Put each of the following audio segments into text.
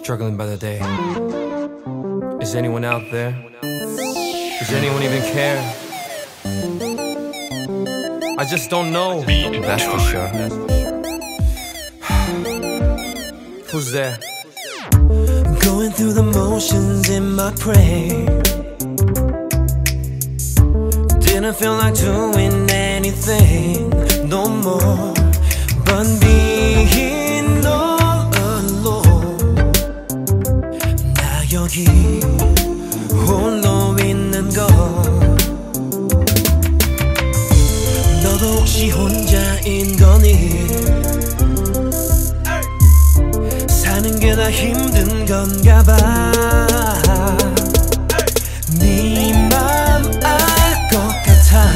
struggling by the day. Is anyone out there? Does anyone even care? I just don't know, that's for sure. Who's there? Going through the motions in my prayer. Didn't feel like doing anything no more but being all alone. 나 여기 홀로 있는 거. 너도 혹시 혼자인 거니? 사는 게 다 힘든 건가 봐. 네 맘 알 것 같아.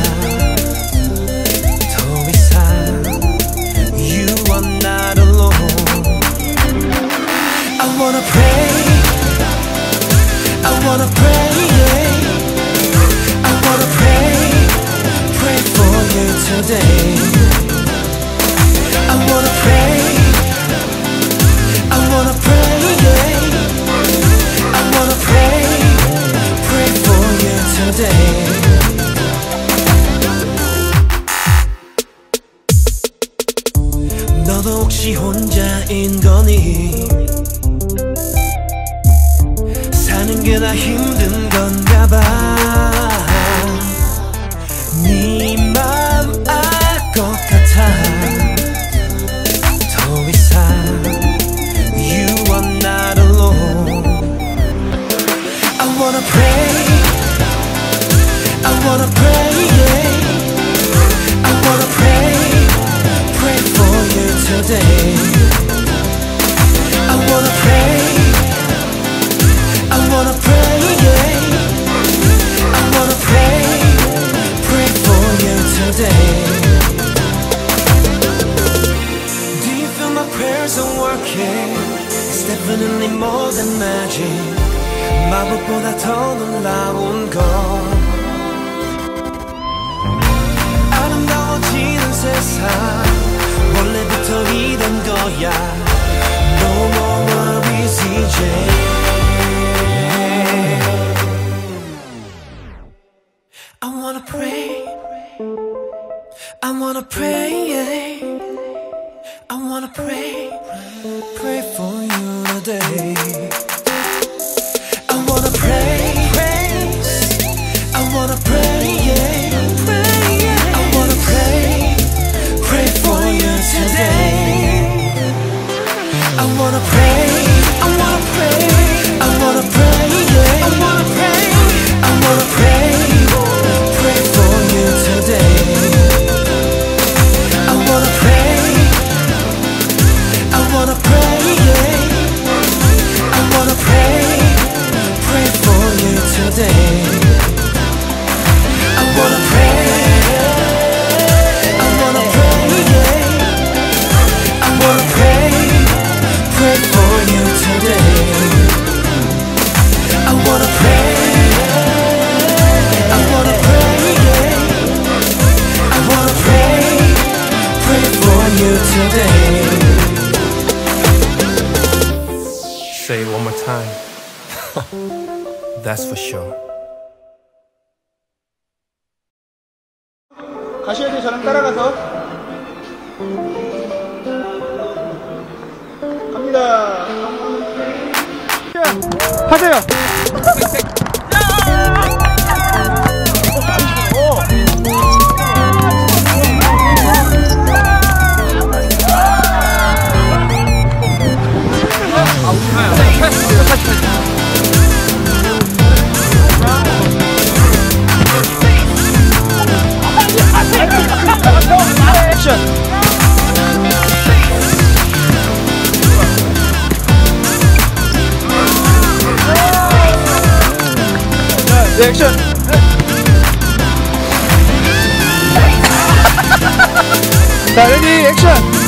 더 이상 You are not alone. I wanna pray, I wanna pray, yeah. I wanna pray, pray for you today. I wanna pray, I wanna pray, yeah. I wanna pray, pray for you today. 너도 혹시 혼자인 거니? 사는 게 다 힘든 건가 봐. 네 맘 알 것 같아. 더 이상 You are not alone. I wanna pray, I wanna pray, yeah. I wanna pray, pray for you today. I wanna pray, I wanna pray, yeah. I wanna pray, pray for you today. Do you feel my prayers are working? It's definitely more than magic. 마법보다 더 놀라운 건 아름다워지는 세상 원래부터 이런 거야. No more worries 이제. I wanna pray, I wanna pray, yeah. I wanna pray, pray for you today. I wanna pray, I wanna pray, yeah. I wanna pray, pray for you today. I wanna pray, I wanna pray, I wanna pray, yeah. I wanna pray, I wanna pray, pray for you today. I wanna pray, I wanna pray, yeah. I wanna pray, pray for you today. I wanna pray, I wanna pray, yeah. I wanna pray, pray for you today. I wanna pray, I wanna pray, yeah. I wanna pray, pray for you today. Say it one more time. That's for sure. 가셔야 돼요. 저랑 따라가서 갑니다. 하세요. 액션! 자, 레디 액션!